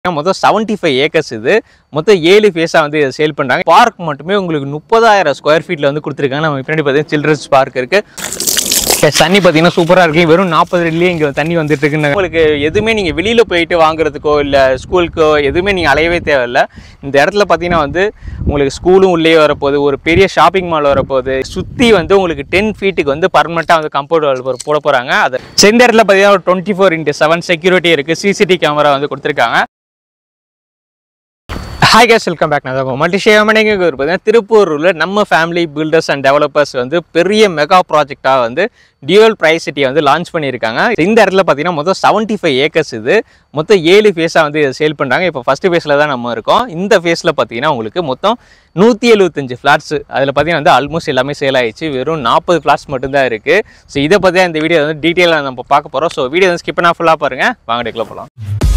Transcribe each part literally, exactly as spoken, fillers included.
மொத்தம் seventy-five acres இது மொத்தம் ஏழு ஃபேஸா வந்து சேல் பண்றாங்க. பார்க் மட்டுமே உங்களுக்கு முப்பதாயிரம் ஸ்கொயர் ஃபீட்ல வந்து கொடுத்திருக்காங்க. நம்ம பின்னாடி பார்த்தீங்கன்னா சில்ட்ரன்ஸ் பார்க் இருக்கு. தண்ணி பார்த்தீங்கன்னா சூப்பராக இருக்கு. வெறும் நாற்பது அடிலேயே இங்கே தண்ணி வந்துட்டு இருக்குன்னு உங்களுக்கு எதுவுமே நீங்கள் வெளியில் போயிட்டு வாங்குறதுக்கோ இல்லை ஸ்கூலுக்கோ எதுவுமே நீங்கள் அலையவே தேவையில்லை. இந்த இடத்துல பார்த்தீங்கன்னா வந்து உங்களுக்கு ஸ்கூலும் உள்ளே வரப்போகுது, ஒரு பெரிய ஷாப்பிங் மால் வரப்போகுது, சுற்றி வந்து உங்களுக்கு டென் ஃபீட்டுக்கு வந்து பர்மனெண்ட்டாக வந்து கம்பவுண்ட் வால் போட போகிறாங்க. அது இந்த இடத்துல பார்த்தீங்கன்னா ஒரு twenty four into seven security இருக்குது, சிசிடிவி கேமரா வந்து கொடுத்துருக்காங்க. Hi guys, welcome back. நான் மல்டிஷேமனிங்க பார்த்தீங்கன்னா திருப்பூரில் நம்ம ஃபேமிலி பில்டர்ஸ் அண்ட் டெவலப்பர்ஸ் வந்து பெரிய மெகா ப்ராஜெக்டாக வந்து டியூவல் பிரைஸ் சிட்டியை வந்து லான்ச் பண்ணியிருக்காங்க. இந்த இடத்துல பார்த்தீங்கன்னா மொத்தம் செவன்ட்டி ஃபைவ் ஏக்கர்ஸ் இது மொத்தம் ஏழு ஃபேஸாக வந்து சேல் பண்ணுறாங்க. இப்போ ஃபஸ்ட்டு ஃபேஸில் தான் நம்ம இருக்கோம். இந்த ஃபேஸில் பார்த்தீங்கன்னா உங்களுக்கு மொத்தம் நூற்றி எழுபத்தஞ்சு ஃப்ளாட்ஸ், அதில் பார்த்தீங்கன்னா வந்து ஆல்மோஸ்ட் எல்லாமே சேல் ஆகிடுச்சு. வெறும் நாற்பது ஃப்ளாட்ஸ் மட்டும்தான் இருக்குது. ஸோ இதை பற்றி இந்த வீடியோ வந்து டீட்டெயிலாக நம்ம பார்க்க போகிறோம். ஸோ வீடியோ வந்து ஸ்கிப் பண்ணால் ஃபுல்லாக பாருங்கள். வாங்க டேக்கில் போகலாம்.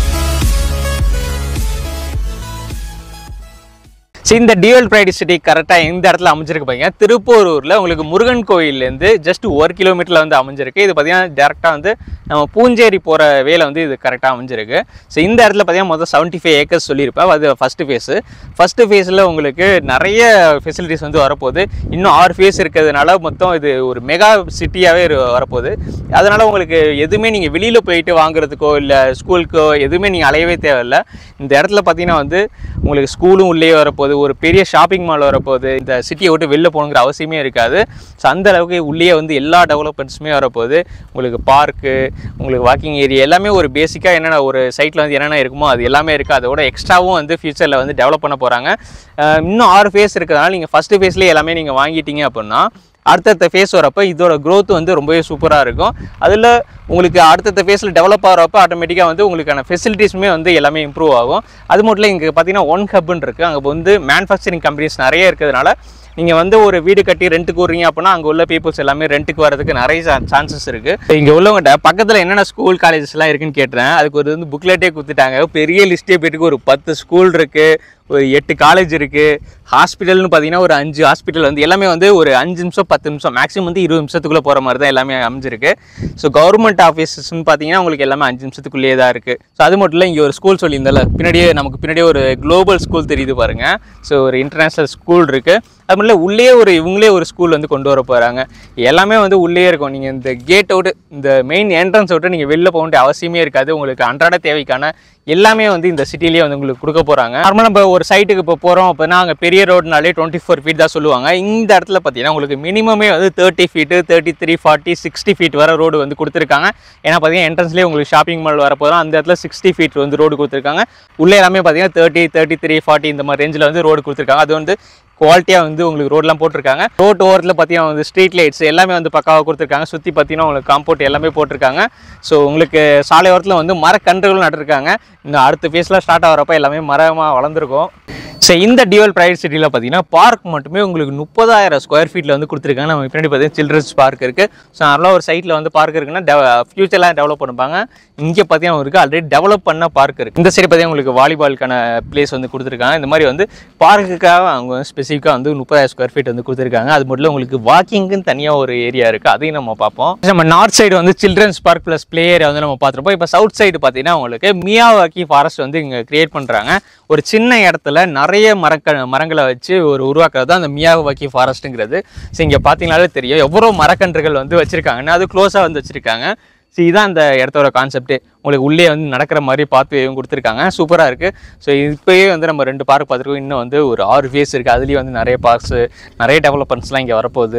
ஸோ இந்த டியூவல் பிரைட் சிட்டி கரெக்டாக எந்த இடத்துல அமைஞ்சிருக்கு பார்த்தீங்கன்னா திருப்பூரூரில் உங்களுக்கு முருகன் கோயிலேருந்து ஜஸ்ட் ஒரு கிலோமீட்டரில் வந்து அமைஞ்சிருக்கு. இது பார்த்தீங்கன்னா டேரெக்டாக வந்து நம்ம பூஞ்சேரி போகிற வேலை வந்து இது கரெக்டாக அமைஞ்சிருக்கு. ஸோ இந்த இடத்துல பார்த்தீங்கன்னா மொத்தம் செவன்ட்டி ஃபைவ் ஏக்கர்ஸ் சொல்லியிருப்பேன். அது ஃபஸ்ட்டு ஃபேஸு. ஃபஸ்ட்டு ஃபேஸில் உங்களுக்கு நிறைய ஃபெசிலிட்டிஸ் வந்து வரப்போகுது. இன்னும் ஆறு ஃபேஸ் இருக்கிறதுனால மொத்தம் இது ஒரு மெகா சிட்டியாகவே வரப்போகுது. அதனால் உங்களுக்கு எதுவுமே நீங்கள் வெளியில் போயிட்டு வாங்குறதுக்கோ இல்லை ஸ்கூலுக்கோ எதுவுமே நீங்கள் அலையவே தேவையில்லை. இந்த இடத்துல பார்த்தீங்கன்னா வந்து உங்களுக்கு ஸ்கூலும் உள்ளே வரப்போகுது, ஒரு பெரிய ஷாப்பிங் மால் வரப்போகுது, இந்த சிட்டியை விட்டு வெளில போகணுங்கிற அவசியமே இருக்காது. ஸோ அந்த அளவுக்கு உள்ளே வந்து எல்லா டெவலப்மெண்ட்ஸுமே வரப்போகுது. உங்களுக்கு பார்க்கு, உங்களுக்கு வாக்கிங் ஏரியா எல்லாமே ஒரு பேசிக்காக என்னென்ன ஒரு சைட்டில் வந்து என்னென்ன இருக்குமோ அது எல்லாமே இருக்குது. அதோட எக்ஸ்ட்ராவும் வந்து ஃபியூச்சரில் வந்து டெவலப் பண்ண போகிறாங்க. இன்னும் ஆறு ஃபேஸ் இருக்கிறதுனால நீங்கள் ஃபஸ்ட்டு ஃபேஸ்லேயே எல்லாமே நீங்கள் வாங்கிட்டீங்க அப்படின்னா அடுத்தடுத்த ஃபேஸ் வரப்போ இதோட க்ரோத் வந்து ரொம்பவே சூப்பராக இருக்கும். அதில் உங்களுக்கு அடுத்தடுத்த ஃபேஸில் டெவலப் ஆகிறப்போ ஆட்டோமேட்டிக்காக வந்து உங்களுக்கான ஃபெசிலிட்டிஸுமே வந்து எல்லாமே இம்ப்ரூவ் ஆகும். அது மட்டும் இல்லை, இங்கே பார்த்தீங்கன்னா ஒன் ஹப்னு இருக்குது. அங்கே வந்து மேனுஃபேக்சரிங் கம்பெனிஸ் நிறைய இருக்கிறதுனால நீங்கள் வந்து ஒரு வீடு கட்டி ரெண்ட்டுக்கு விட்றீங்க அப்படின்னா அங்கே உள்ள பீப்புள்ஸ் எல்லாமே ரெண்ட்டுக்கு வரதுக்கு நிறைய சான்சஸ் இருக்குது. இங்கே உள்ளவங்கள்ட்ட பக்கத்தில் என்னென்ன ஸ்கூல் காலேஜஸ்லாம் இருக்குன்னு கேட்டுறேன். அதுக்கு ஒரு வந்து புக்லெட்டே கொடுத்துட்டாங்க. பெரிய லிஸ்ட்டே போய்ட்டுக்கு ஒரு பத்து ஸ்கூல் இருக்குது, ஒரு எட்டு காலேஜ் இருக்குது. ஹாஸ்பிட்டல்னு பார்த்தீங்கன்னா ஒரு அஞ்சு ஹாஸ்பிட்டல் வந்து எல்லாமே வந்து ஒரு அஞ்சு நிமிஷம் பத்து நிமிஷம் மேக்ஸிமம் வந்து இருபது நிமிஷத்துக்குள்ளே போகிற மாதிரி தான் எல்லாமே அமைஞ்சிருக்கு. ஸோ கவர்மெண்ட் ஆஃபீஸஸ்ன்னு பார்த்தீங்கன்னா உங்களுக்கு எல்லாமே அஞ்சு நிமிஷத்துக்குள்ளேயே தான் இருக்குது. ஸோ அது மட்டும் இல்லை, இங்கே ஒரு ஸ்கூல் சொல்லியிருந்தால பின்னாடியே நமக்கு பின்னாடியே ஒரு குளோபல் ஸ்கூல் தெரியுது பாருங்கள். ஸோ ஒரு இன்டர்நேஷ்னல் ஸ்கூல் இருக்குது. அது மட்டும் இல்லை, உள்ளே ஒரு இவங்களே ஒரு ஸ்கூல் வந்து கொண்டு வர போகிறாங்க. எல்லாமே வந்து உள்ளே இருக்கும். நீங்கள் இந்த கேட் அவுட்டு, இந்த மெயின் என்ட்ரன்ஸ் அவுட்டு நீங்கள் வெளில போக வேண்டிய அவசியமே இருக்காது. உங்களுக்கு அன்றாட தேவைக்கான எல்லாமே வந்து இந்த சிட்டிலேயே வந்து உங்களுக்கு கொடுக்க போகிறாங்க. நார்மலாக நம்ம ஒரு சைட்டுக்கு இப்போ போகிறோம் அப்படின்னா அங்கே பெரிய ரோடுனாலே டுவெண்ட்டி ஃபோர் ஃபீட் தான் சொல்லுவாங்க. இந்த இடத்துல பார்த்தீங்கன்னா உங்களுக்கு மினிமமே வந்து thirty feet thirty three forty sixty feet வர ரோடு வந்து கொடுத்துருக்காங்க. ஏன்னா பார்த்தீங்கன்னா என்ட்ரன்ஸ்லேயே உங்களுக்கு ஷாப்பிங் மால் வரப்போதும் அந்த இடத்துல சிக்ஸ்டி ஃபீட் வந்து ரோடு கொடுத்துருக்காங்க. உள்ளே எல்லாமே பார்த்தீங்கன்னா தேர்ட்டி தேர்ட்டி த்ரீ ஃபார்ட்டி இந்த மாதிரி ரேஞ்சில் வந்து ரோடு கொடுத்துருக்காங்க. அது வந்து குவாலிட்டியாக வந்து உங்களுக்கு ரோடெலாம் போட்டிருக்காங்க. ரோட் ஓரத்தில் பார்த்தீங்கன்னா வந்து ஸ்ட்ரீட் லைட்ஸ் எல்லாமே வந்து பக்காவாக கொடுத்துருக்காங்க. சுற்றி பார்த்தீங்கன்னா உங்களுக்கு காம்பவுண்ட் எல்லாமே போட்டிருக்காங்க. ஸோ உங்களுக்கு சாலை ஓரத்தில் வந்து மரக்கன்றுகளும் நட்டுருக்காங்க. இந்த அடுத்த ஃபேஸில் ஸ்டார்ட் ஆகிறப்ப எல்லாமே மரமாக வளர்ந்துருக்கும். ஸோ இந்த டியூவல் பிரைட் சிட்டியில் பார்த்தீங்கன்னா பார்க் மட்டுமே உங்களுக்கு முப்பதாயிரம் ஸ்கொயர் ஃபீட்டில் வந்து கொடுத்துருக்காங்க. நம்ம பின்னாடி பார்த்தீங்கன்னா சில்ட்ரன்ஸ் பார்க் இருக்குது. ஸோ அதெல்லாம் ஒரு சைட்டில் வந்து பார்க் இருக்குன்னா டெவ ஃபியூச்சர்லாம் டெவலப் பண்ணுவாங்க. இங்கே பார்த்தீங்கன்னா இருக்குது ஆல்ரெடி டெவலப் பண்ண பார்க் இருக்குது. இந்த சைடு பார்த்தீங்கன்னா உங்களுக்கு வாலிபாலுக்கான பிளேஸ் வந்து கொடுத்துருக்காங்க. இந்த மாதிரி வந்து பார்க்குக்காக அவங்க ஸ்பெசிஃபிக்காக வந்து முப்பதாயிரம் ஸ்கொயர் ஃபீட் வந்து கொடுத்துருக்காங்க. அது மட்டும் இல்லை, உங்களுக்கு வாக்கிங்குன்னு தனியாக ஒரு ஏரியா இருக்குது, அதையும் நம்ம பார்ப்போம். நம்ம நார்த் சைடு வந்து children's park plus play area வந்து நம்ம பார்த்துருப்போம். இப்போ சவுத் சைடு பார்த்தீங்கன்னா உங்களுக்கு மியாவாக்கி ஃபாரஸ்ட் வந்து இங்கே கிரியேட் பண்ணுறாங்க. ஒரு சின்ன இடத்துல நிறைய மரக்க மரங்களை வச்சு ஒரு உருவாக்குறது தான் அந்த மியாவாக்கி ஃபாரஸ்ட்டுங்கிறது. ஸோ இங்கே பார்த்தீங்கன்னாலே தெரியும் எவ்வளோ மரக்கன்றுகள் வந்து வச்சுருக்காங்கன்னா அது க்ளோஸாக வந்து வச்சுருக்காங்க. ஸோ இதுதான் அந்த இடத்தோட கான்செப்டே. உங்களுக்கு உள்ளே வந்து நடக்கிற மாதிரி பாத்வேவும் கொடுத்துருக்காங்க. சூப்பராக இருக்குது. ஸோ இப்போயே வந்து நம்ம ரெண்டு பார்க் பார்த்துருக்கோம். இன்னும் வந்து ஒரு ஆறு ஃபேஸ் இருக்குது. அதுலேயும் வந்து நிறைய பார்க்ஸு நிறைய டெவலப்மெண்ட்ஸ்லாம் இங்கே வரப்போகுது.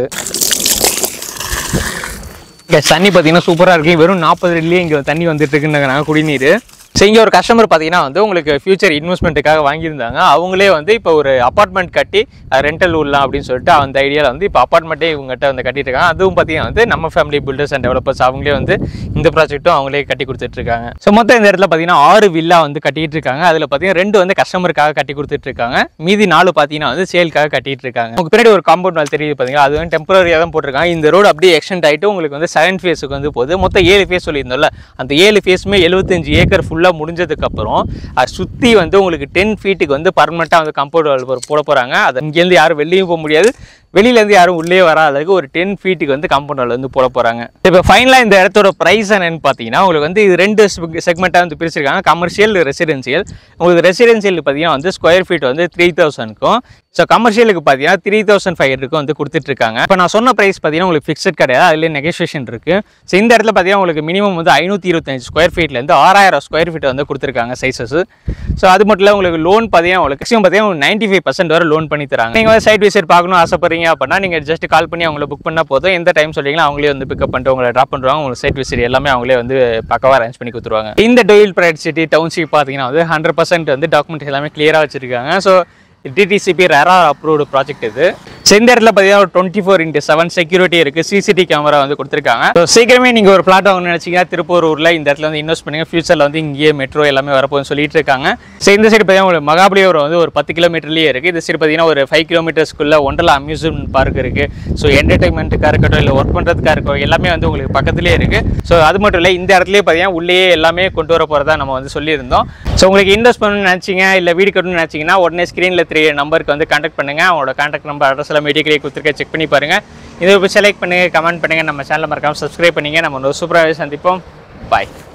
இங்கே தண்ணி பார்த்தீங்கன்னா சூப்பராக இருக்குது. வெறும் நாற்பது அடிலேயே இங்கே தண்ணி வந்துட்டு இருக்குன்னு குடிநீர். ஸோ இங்கே ஒரு கஸ்டமர் பார்த்தீங்கன்னா வந்து உங்களுக்கு ஃபியூச்சர் இன்வெஸ்ட்மெண்ட்டுக்காக வாங்கியிருந்தாங்க. அவங்களே வந்து இப்போ ஒரு அப்பார்ட்மெண்ட் கட்டி ரெண்டல் விடலாம் அப்படின்னு சொல்லிட்டு அந்த ஐடியாவில் வந்து இப்போ அப்பார்ட்மெண்ட்டே இவங்ககிட்ட வந்து கட்டிட்டு இருக்காங்க. அதுவும் பார்த்தீங்கன்னா வந்து நம்ம ஃபேமிலி பில்டர்ஸ் அண்ட் டெவலப்பர்ஸ் அவங்களே வந்து இந்த ப்ராஜெக்ட்டும் அவங்களே கட்டி கொடுத்துட்ருக்காங்க. ஸோ மொத்தம் இந்த இடத்துல பார்த்தீங்கன்னா ஆறு வில்லா வந்து கட்டிகிட்டு இருக்காங்க. அதில் பார்த்தீங்கன்னா ரெண்டு வந்து கஸ்டமருக்காக கட்டி கொடுத்துட்ருக்காங்க. மீதி நாலு பார்த்தீங்கன்னா வந்து சேலுக்காக கட்டிகிட்டு இருக்காங்க. உங்களுக்கு பின்னாடி ஒரு காம்பவுண்ட் வால் தெரியுது பார்த்தீங்கன்னா, அது வந்து டெம்பரரியாக தான் போட்டிருக்காங்க. இந்த ரோடு அப்படியே எக்ஸ்டெண்ட் ஆகிட்டு உங்களுக்கு வந்து செகண்ட் ஃபேஸுக்கு வந்து போகுது. மொத்தம் ஏழு ஃபேஸ் சொல்லியிருந்தோம்ல, அந்த ஏழு ஃபேஸுமே எழுபத்தஞ்சு ஏக்கர் ஃபுல்லாக முடிஞ்சதுக்கு அப்புறம் அது சுற்றி வந்து உங்களுக்கு டென் ஃபீட்டுக்கு வந்து பர்மனெண்ட்டாக வந்து கம்பவுண்ட் வால் போட போகிறாங்க. அது இங்கேருந்து யாரும் வெளியும் போக முடியாது, வெளியிலேருந்து யாரும் உள்ளே வராத அளவுக்கு ஒரு டென் ஃபீட்டுக்கு வந்து காம்பவுண்ட் வால் வந்து போட போகிறாங்க. இப்போ ஃபைனலாக இந்த இடத்தோட ப்ரைஸ் என்னன்னு பார்த்தீங்கன்னா உங்களுக்கு வந்து இது ரெண்டு செக்மெண்ட்டாக வந்து பிரிச்சிருக்காங்க, கமர்ஷியல் ரெசிடென்சியல். உங்களுக்கு ரெசிடென்சியல் பார்த்தீங்கன்னா வந்து ஸ்கொயர் ஃபீட் வந்து த்ரீ தௌசண்ட்க்கும், ஸோ கமர்ஷியலுக்கு பார்த்தீங்கன்னா த்ரீ தௌசண்ட் ஃபைவ் ஹண்ட்ரட்க்கும் வந்து கொடுத்துட்ருக்காங்க. இப்போ நான் சொன்ன ப்ரைஸ் பார்த்தீங்கன்னா உங்களுக்கு ஃபிக்ஸட் கிடையாது, அதில் நெகோஷியேஷன் இருக்குது. ஸோ இந்த இடத்துல பார்த்தீங்கன்னா உங்களுக்கு மினிமம் வந்து ஐநூற்றி இருபத்தஞ்சு ஸ்கொயர் ஃபீட்லேருந்து ஆறாயிரம் ஸ்கொயர் ஃபீட் வந்து கொடுத்துருக்காங்க சைஸஸ். ஸோ அது மட்டும் இல்லை உங்களுக்கு லோன் பார்த்தீங்கன்னா உங்களுக்கு மேக்ஸிமம் பார்த்தீங்கன்னா உங்களுக்கு நைன்ட்டி ஃபைவ் பர்சன்ட் வரை லோன் பண்ணி தராங்க. நீங்கள் வந்து சைட் விசிட் பார்க்கணும் ஆசைப்படுறீங்க அப்படின்னா நீங்கள் ஜஸ்ட் கால் பண்ணி அவங்களை புக் பண்ணால் போதும். எந்த டைம் சொல்லிங்களா அவங்களே வந்து பிக்கப் பண்ணிட்டு உங்களை ட்ராப் பண்ணுவாங்க. உங்களுக்கு சைட் விசிட் எல்லாமே அவங்களே வந்து பக்கவாக அரேஞ்ச் பண்ணி கொடுத்துருவாங்க. இந்த டோயில் பிரைட் சிட்டி டவுன்ஷிப் பார்த்தீங்கன்னா வந்து ஹண்ட்ரட் பர்சன்ட் வந்து டாக்குமெண்ட் எல்லாமே கிளியராக வச்சிருக்காங்க. So DTCP RERA approved project இது. ஸோ இந்த இடத்துல பார்த்தீங்கன்னா ஒரு twenty four into seven security இருக்குது, சிசிடி கேமரா வந்து கொடுத்துருக்காங்க. ஸோ சீக்கிரமே நீங்கள் ஒரு பிளாட் வாங்கணும்னு நினச்சிங்கன்னா திருப்பூரூரில் இந்த இடத்துல வந்து இன்வெஸ்ட் பண்ணுங்கள். ஃபியூச்சரில் வந்து இங்கேயே மெட்ரோ எல்லாமே வரப்போகுதுன்னு சொல்லிட்டு இருக்காங்க. ஸோ இந்த சைடு பார்த்தீங்கன்னா உங்களுக்கு மகாபலிபுரம் வந்து ஒரு பத்து கிலோமீட்டர்லேயே இருக்குது. இந்த சைடு பார்த்தீங்கன்னா ஒரு ஃபைவ் கிலோமீட்டர்ஸ்க்குள்ள ஒண்டர்லா அம்யூஸ்மெண்ட் பார்க் இருக்குது. ஸோ என்டர்டைன்மெண்ட்டுக்காக இருக்கட்டும் இல்லை ஒர்க் பண்ணுறதுக்காக இருக்கும் எல்லாமே வந்து உங்களுக்கு பக்கத்துலேயே இருக்குது. ஸோ அது மட்டும் இல்லை இந்த இடத்துலேயே பார்த்தீங்கன்னா உள்ளேயே எல்லாமே கொண்டு வர போகிறதா நம்ம வந்து சொல்லியிருந்தோம். ஸோ உங்களுக்கு இன்வெஸ்ட் பண்ணணும்னு நினச்சிங்க இல்லை வீடு கட்டணும்னு நினச்சிங்கன்னா உடனே ஸ்க்ரீனில் த்ரீ நம்பருக்கு வந்து கான்டாக்ட் பண்ணுங்கள். அவங்களோட கான்டாக்ட் நம்பர் அட்ரஸ் எல்லாம் மீடியாக்கிலே கொடுத்துருக்க செக் பண்ணி பாருங்கள். இதை செலக்ட் பண்ணுங்கள், கமெண்ட் பண்ணுங்கள், நம்ம சேனலை மறக்காமல் சப்ஸ்கிரைப் பண்ணிங்க. நம்ம ஒரு சூப்பராகவே சந்திப்போம். பாய்.